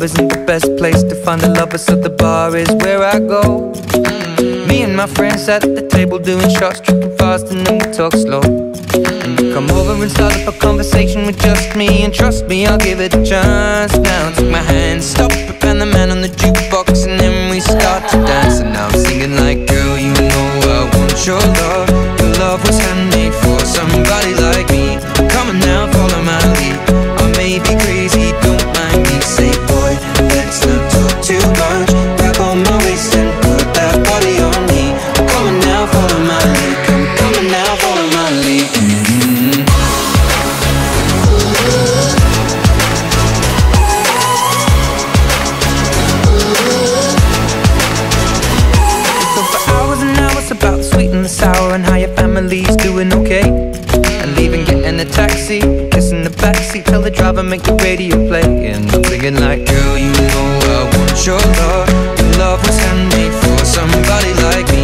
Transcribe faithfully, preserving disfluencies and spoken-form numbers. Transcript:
isn't the best place to find a lover, so the bar is where I go. Me and my friends at the table doing shots, tripping fast and then we talk slow. And you come over and start up a conversation with just me, and trust me, I'll give it a chance. Now take my hand, stop it, and the man on the jukebox, and then we start to dance. And now I'm singing like, girl, you know I want your love. Your love was handmade for somebody like me. Come on now, follow my lead. I may be crazy, don't mind me. Say, boy, let's not talk too much. Grab on my waist and put that body on me. Come on now, follow my lead. Come, come on now, follow my lead. Mm-hmm. So for hours and hours about the sweet and the sour, and how your family's doing okay. And leaving, getting a taxi, kissing the backseat, tell the driver make the radio play. And I'm thinking like, girl, you know I want your love. Your love was handmade for somebody like me.